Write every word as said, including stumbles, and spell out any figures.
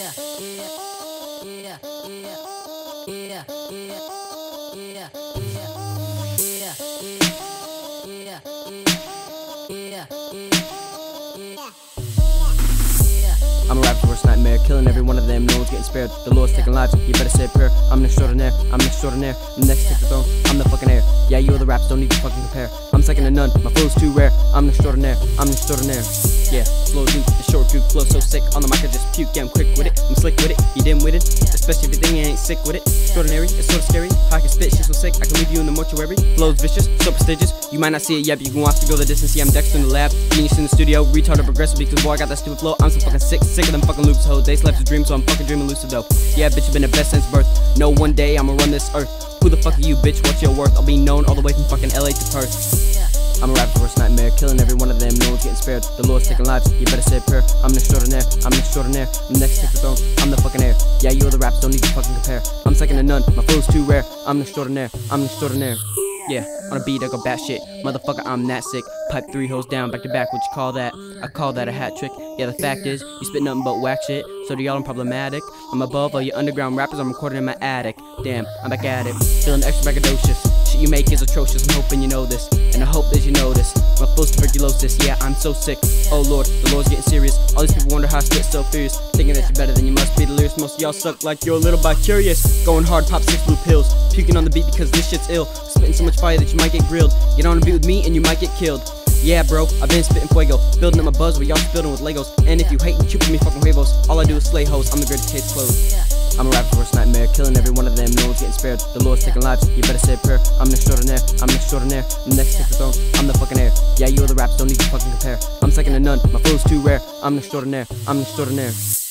yeah, yeah, yeah, yeah, yeah, yeah, yeah, yeah, yeah, yeah. I'm a rapper's worst nightmare, killing every one of them, no one's getting spared. The Lord's taking lives, you better say a prayer. I'm an extraordinaire, I'm an extraordinaire. I'm next to take the throne, I'm the fucking heir. Yeah, you other raps don't need to fucking compare. I'm second to none, my flow's too rare. I'm an extraordinaire, I'm an extraordinaire. Yeah, slow dude, the short dude, flow so sick. On the mic I just puke, yeah I'm quick with it. I'm slick with it, you dim-witted. Especially if you think you ain't sick with it. Extraordinary, it's sorta scary. How I can spit, shit so sick, I can leave you in the mortuary. Flow's vicious, so prestigious. You might not see it yet, but you can watch to go the distance. See I'm Dexter in the lab, genius in the studio. Retarded progressive because boy I got that stupid flow. I'm so fucking sick, sick of them fucking loops, hoes. They slept a dream, so I'm fucking dreaming lucid though. Yeah, bitch, you been the best since birth. No, one day I'ma run this earth. Who the fuck are you, bitch? What's your worth? I'll be known all the way from fucking L A to Perth. I'm a rapper's worst nightmare, killing every one of them, no one's getting spared. The Lord's taking lives, you better say a prayer. I'm an extraordinaire, I'm an extraordinaire. I'm next to take the throne, I'm the fucking heir. Yeah, you other raps don't need to fucking compare. I'm second to none, my flow's too rare. I'm an extraordinaire, I'm an extraordinaire. Yeah, on a beat I go batshit. Motherfucker, I'm that sick. Pipe three hoes down, back to back, what you call that? I call that a hat trick. Yeah, the fact is, you spit nothing but whack shit. So to y'all I'm problematic. I'm above all you underground rappers, I'm recording in my attic. Damn, I'm back at it, feeling extra braggadocious. Shit you make is atrocious, I'm hoping you know this. And I hope that you know this. My flow's tuberculosis, yeah, I'm so sick. Oh lord, the Lord's getting serious. All these people wonder how I spit so furious. Thinking that you're better than you must be delirious. Most of y'all suck like you're a little bit curious. Going hard, pop six blue pills. Puking on the beat because this shit's ill. Spitting so much fire that you might get grilled. Get on a beat with me and you might get killed. Yeah bro, I've been spitting fuego. Building up my buzz while y'all building with Legos. And if you hate and cute with me fucking huevos, all I do is slay hoes, I'm the greatest case closed. I'm a rapper's worst nightmare, killing every one of them, no one's getting spared. The Lord's taking lives, you better say a prayer. I'm an extraordinaire, I'm an extraordinaire. I'm next to take the throne, I'm the fucking heir. Yeah, you other raps don't need to fucking compare. I'm second to none, my flow's too rare. I'm an extraordinaire, I'm an extraordinaire.